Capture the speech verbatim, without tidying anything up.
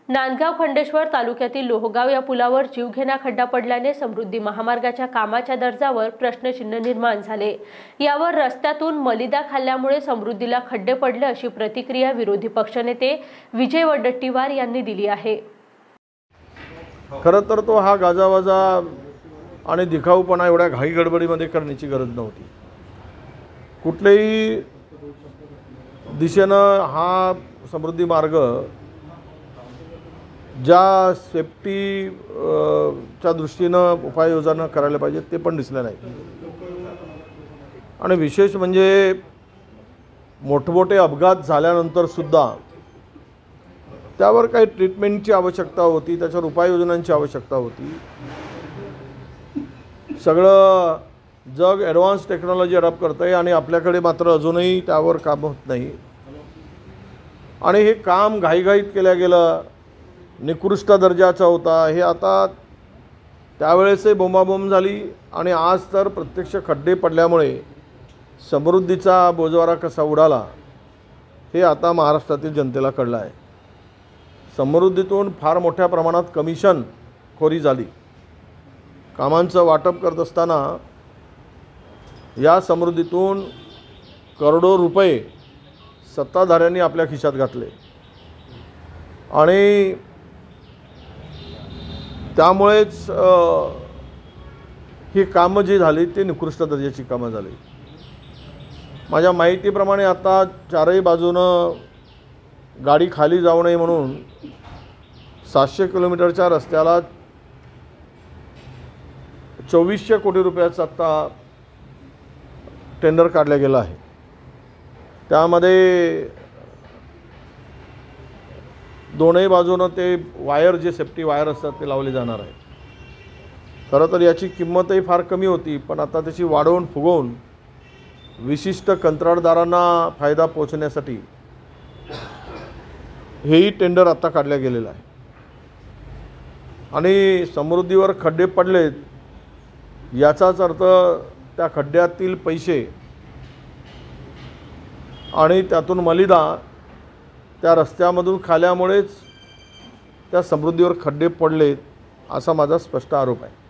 नांदगाव खंडेश्वर तालुक्यातील लोहगाव या पुलावर जीवघेणा खड्डा पडल्याने समृद्धी महामार्गाच्या कामाच्या दर्जावर प्रश्नचिन्ह निर्माण झाले। यावर रस्त्यातून मलिदा खाल्ल्यामुळे समृद्धीला खड्डे पडले अशी प्रतिक्रिया विरोधी पक्षनेते विजय वडेट्टीवार यांनी दिली आहे। खरं तर तो हा गाजावाजा आणि दिखाऊपणा एवढ्या घाई गडबडीमध्ये करण्याची गरज नव्हती। कुठल्याही दिशेनं हा समृद्धी मार्ग ज्या सेफ्टी च्या दृष्टीनं उपाययोजना करायला पाहिजे ते पण दिसले नाही। आणि विशेष म्हणजे मोठमोठे अपघात झाल्यानंतर सुद्धा त्यावर काही ट्रीटमेंटची आवश्यकता होती, त्याच्यावर उपाययोजनांची आवश्यकता होती। सगळं जग ॲडव्हान्स टेक्नॉलॉजी अडॉप्ट करत आहे आणि आपल्याकडे मात्र अजूनही त्यावर काम होत नाही। आणि हे काम घाईघाईत केलं गेलं, निकृष्ट दर्जाचा होता। हे आता त्यावेळेसही बोंबाबोंब झाली आणि आज तर प्रत्यक्ष खड्डे पडल्यामुळे समृद्धीचा बोजवारा कसा उडाला हे आता महाराष्ट्रातील जनतेला कळलं आहे। समृद्धीतून फार मोठ्या प्रमाणात कमिशन खोरी झाली। कामांचं वाटप करत असताना या समृद्धीतून करोडो रुपये सत्ताधाऱ्यांनी आपल्या खिशात घातले आणि त्यामुळेच ही कामं जी झाली ती निकृष्ट दर्जाची कामं झाली। माझ्या माहितीप्रमाणे आता चारही बाजूनं गाडी खाली जाऊ नये म्हणून सातशे किलोमीटरच्या रस्त्याला चोवीसशे कोटी रुपयाचा आता टेंडर काढलं गेलं आहे। त्यामध्ये दोनही बाजूनं ते वायर जे सेफ्टी वायर असतात ते लावले जाणार आहे। खरं तर याची किंमतही फार कमी होती, पण आता त्याची वाढवून फुगवून विशिष्ट कंत्राटदारांना फायदा पोहोचण्यासाठी हेही टेंडर आता काढलं गेलेलं आहे। आणि समृद्धीवर खड्डे पडलेत याचाच अर्थ त्या खड्ड्यातील पैसे आणि त्यातून मलिदा त्या रस्त्यामधून खाल्यामुळेच त्या समृद्धीवर खड्डे पडलेत असा माझा स्पष्ट आरोप आहे।